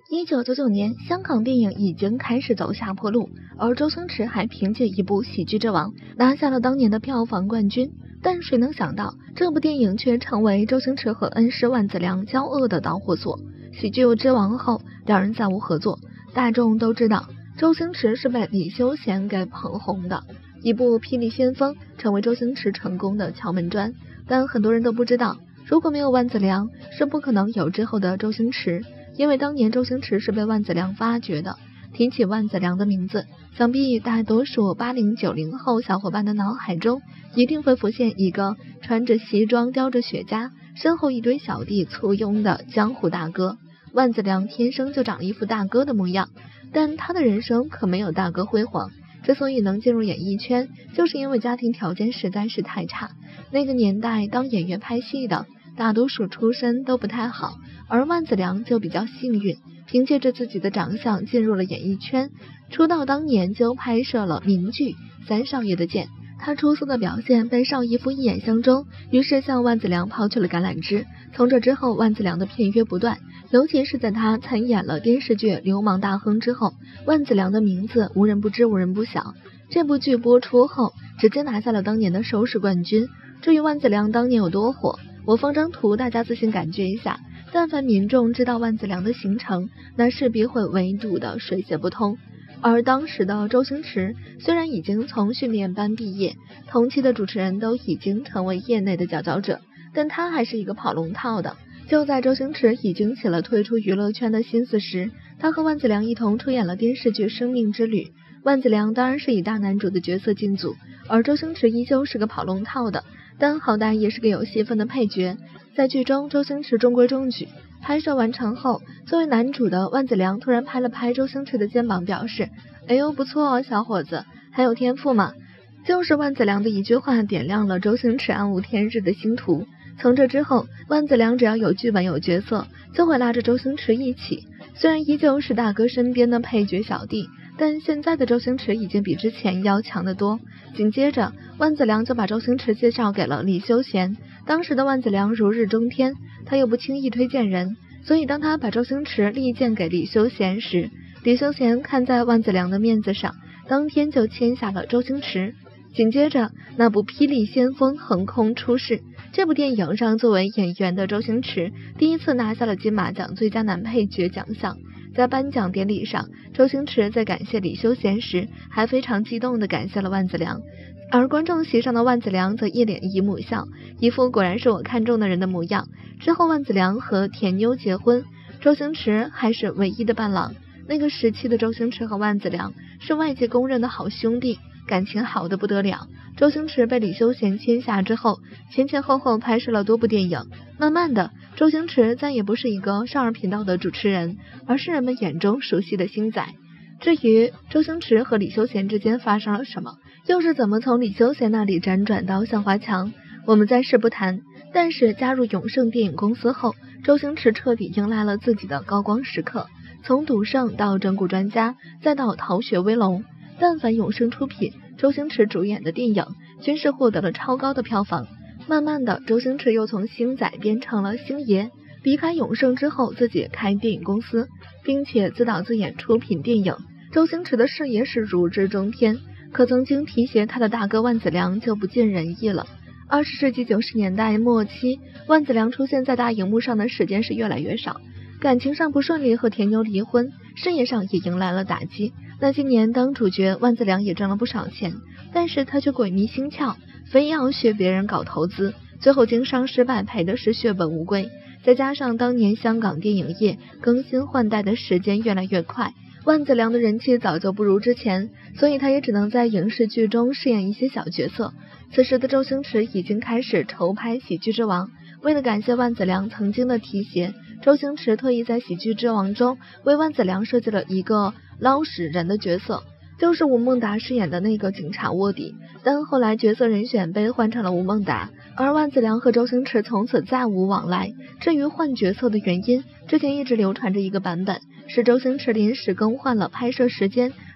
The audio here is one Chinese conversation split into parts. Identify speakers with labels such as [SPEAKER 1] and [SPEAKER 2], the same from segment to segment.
[SPEAKER 1] 1999年，香港电影已经开始走下坡路，而周星驰还凭借一部《喜剧之王》拿下了当年的票房冠军。但谁能想到，这部电影却成为周星驰和恩师万梓良交恶的导火索。《喜剧之王》后，两人再无合作。大众都知道，周星驰是被李修贤给捧红的，一部《霹雳先锋》成为周星驰成功的敲门砖。但很多人都不知道，如果没有万梓良，是不可能有之后的周星驰。因为当年周星驰是被万梓良发掘的。提起万梓良的名字，想必大多数80、90后小伙伴的脑海中一定会浮现一个穿着西装、叼着雪茄，身后一堆小弟簇拥的江湖大哥。万梓良天生就长了一副大哥的模样，但他的人生可没有大哥辉煌。之所以能进入演艺圈，就是因为家庭条件实在是太差。那个年代当演员拍戏的大多数出身都不太好，而万梓良就比较幸运，凭借着自己的长相进入了演艺圈。出道当年就拍摄了名剧《三少爷的剑》，他出色的表现被邵逸夫一眼相中，于是向万梓良抛去了橄榄枝。从这之后，万梓良的片约不断，尤其是在他参演了电视剧《流氓大亨》之后，万梓良的名字无人不知无人不晓。这部剧播出后，直接拿下了当年的收视冠军。至于万梓良当年有多火，我放张图，大家自行感觉一下。但凡民众知道万梓良的行程，那势必会围堵的水泄不通。而当时的周星驰虽然已经从训练班毕业，同期的主持人都已经成为业内的佼佼者，但他还是一个跑龙套的。就在周星驰已经起了退出娱乐圈的心思时，他和万梓良一同出演了电视剧《生命之旅》。万梓良当然是以大男主的角色进组，而周星驰依旧是个跑龙套的，但好歹也是个有戏份的配角。在剧中，周星驰中规中矩。拍摄完成后，作为男主的万梓良突然拍了拍周星驰的肩膀，表示：“哎呦，不错哦，小伙子，很有天赋嘛。”就是万梓良的一句话点亮了周星驰暗无天日的星途。从这之后，万梓良只要有剧本有角色，就会拉着周星驰一起。虽然依旧是大哥身边的配角小弟，但现在的周星驰已经比之前要强得多。紧接着，万梓良就把周星驰介绍给了李修贤。当时的万梓良如日中天，他又不轻易推荐人，所以当他把周星驰力荐给李修贤时，李修贤看在万梓良的面子上，当天就签下了周星驰。紧接着，那部《霹雳先锋》横空出世。这部电影让作为演员的周星驰第一次拿下了金马奖最佳男配角奖项。在颁奖典礼上，周星驰在感谢李修贤时，还非常激动地感谢了万梓良。而观众席上的万梓良则一脸姨母笑，一副果然是我看中的人的模样。之后万梓良和甜妞结婚，周星驰还是唯一的伴郎。那个时期的周星驰和万梓良是外界公认的好兄弟，感情好得不得了。周星驰被李修贤签下之后，前前后后拍摄了多部电影。慢慢的，周星驰再也不是一个少儿频道的主持人，而是人们眼中熟悉的星仔。至于周星驰和李修贤之间发生了什么，又是怎么从李修贤那里辗转到向华强，我们暂时不谈。但是加入永盛电影公司后，周星驰彻底迎来了自己的高光时刻。从赌圣到整蛊专家，再到逃学威龙，但凡永盛出品，周星驰主演的电影均是获得了超高的票房。慢慢的，周星驰又从星仔变成了星爷。离开永盛之后，自己开电影公司，并且自导自演出品电影。周星驰的事业是如日中天，可曾经提携他的大哥万梓良就不尽人意了。20世纪90年代末期，万梓良出现在大荧幕上的时间是越来越少，感情上不顺利，和甜妞离婚，事业上也迎来了打击。那些年当主角，万梓良也挣了不少钱，但是他却鬼迷心窍，非要学别人搞投资，最后经商失败，赔的是血本无归。再加上当年香港电影业更新换代的时间越来越快，万梓良的人气早就不如之前，所以他也只能在影视剧中饰演一些小角色。此时的周星驰已经开始筹拍《喜剧之王》，为了感谢万梓良曾经的提携，周星驰特意在《喜剧之王》中为万梓良设计了一个捞屎人的角色，就是吴孟达饰演的那个警察卧底。但后来角色人选被换成了吴孟达，而万梓良和周星驰从此再无往来。至于换角色的原因，之前一直流传着一个版本，是周星驰临时更换了拍摄时间，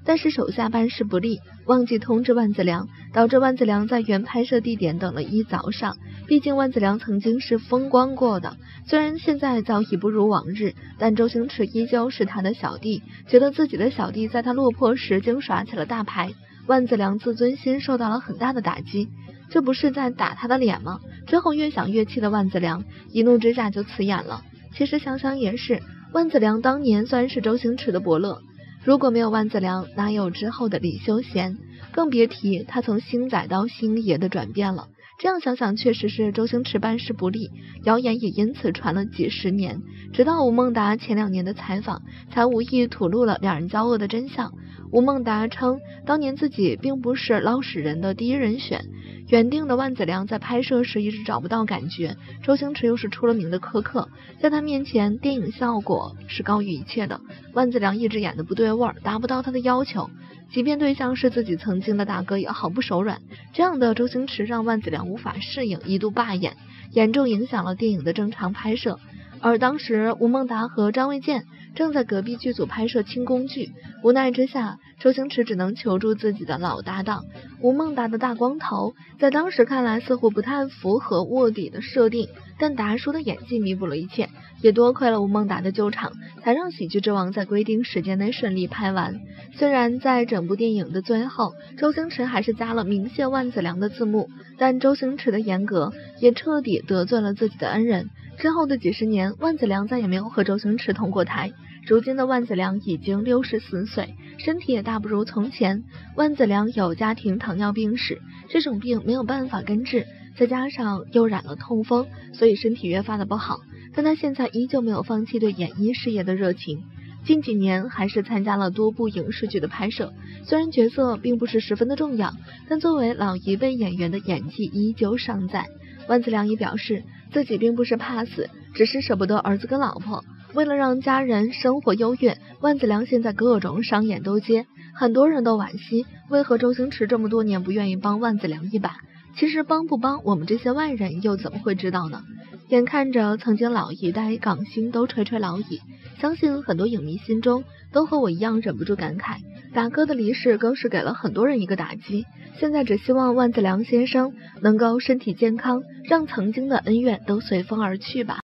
[SPEAKER 1] 但是手下办事不力，忘记通知万梓良，导致万梓良在原拍摄地点等了一早上。毕竟万梓良曾经是风光过的，虽然现在早已不如往日，但周星驰依旧是他的小弟，觉得自己的小弟在他落魄时竟耍起了大牌，万梓良自尊心受到了很大的打击，这不是在打他的脸吗？之后越想越气的万梓良一怒之下就辞演了。其实想想也是，万梓良当年算是周星驰的伯乐，如果没有万梓良，哪有之后的李修贤？更别提他从星仔到星爷的转变了。这样想想，确实是周星驰办事不力，谣言也因此传了几十年。直到吴孟达前2年的采访，才无意吐露了两人交恶的真相。吴孟达称，当年自己并不是捞屎人的第一人选，原定的万梓良在拍摄时一直找不到感觉，周星驰又是出了名的苛刻，在他面前电影效果是高于一切的，万梓良一直演的不对味儿，达不到他的要求，即便对象是自己曾经的大哥也毫不手软。这样的周星驰让万梓良无法适应，一度罢演，严重影响了电影的正常拍摄。而当时吴孟达和张卫健正在隔壁剧组拍摄轻功剧，无奈之下，周星驰只能求助自己的老搭档吴孟达的大光头，在当时看来似乎不太符合卧底的设定，但达叔的演技弥补了一切，也多亏了吴孟达的救场，才让喜剧之王在规定时间内顺利拍完。虽然在整部电影的最后，周星驰还是加了鸣谢万梓良的字幕，但周星驰的严格也彻底得罪了自己的恩人。之后的几十年，万梓良再也没有和周星驰同过台。如今的万梓良已经64岁，身体也大不如从前。万梓良有家庭糖尿病史，这种病没有办法根治，再加上又染了痛风，所以身体越发的不好。但他现在依旧没有放弃对演艺事业的热情，近几年还是参加了多部影视剧的拍摄，虽然角色并不是十分的重要，但作为老一辈演员的演技依旧尚在。万梓良也表示自己并不是怕死，只是舍不得儿子跟老婆。为了让家人生活优越，万梓良现在各种商演都接，很多人都惋惜，为何周星驰这么多年不愿意帮万梓良一把？其实帮不帮，我们这些外人又怎么会知道呢？眼看着曾经老一代港星都垂垂老矣，相信很多影迷心中都和我一样忍不住感慨，大哥的离世更是给了很多人一个打击。现在只希望万梓良先生能够身体健康，让曾经的恩怨都随风而去吧。